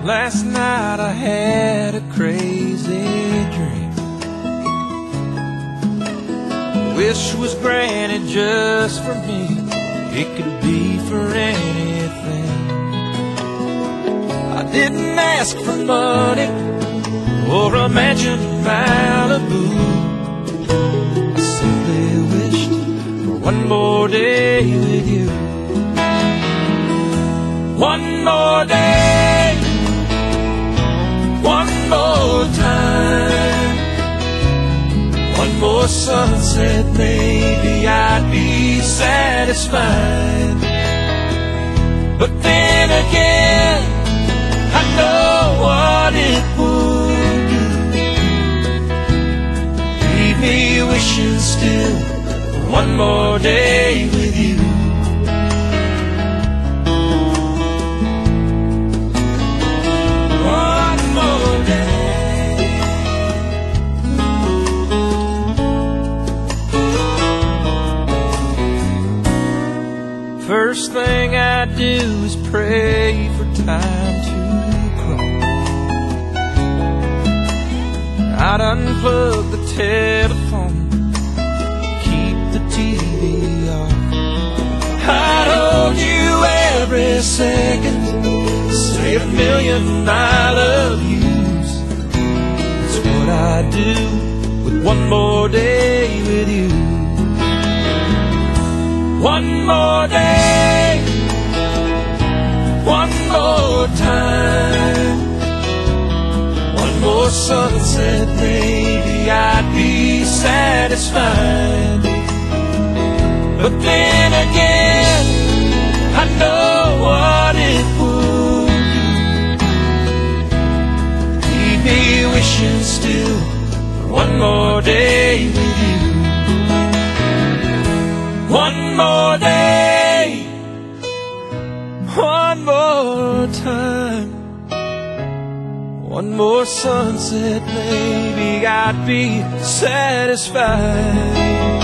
Last night I had a crazy dream. Wish was granted just for me. It could be for anything. I didn't ask for money or a mansion in Malibu. I simply wished for one more day with you. One more day, one more time, one more sunset, maybe I'd be satisfied. But then again, I know what it would do. Leave me wishing still for one more day with you. First thing I do is pray for time to grow. I'd unplug the telephone, keep the TV off. I'd hold you every second, say a million I love yous. That's what I'd do with one more day with you. One more day, one more time, one more sunset, maybe I'd be satisfied. But then again, I know what it would do. Leave me wishing still for one more day with you. One more day, one more time, one more sunset, maybe I'd be satisfied.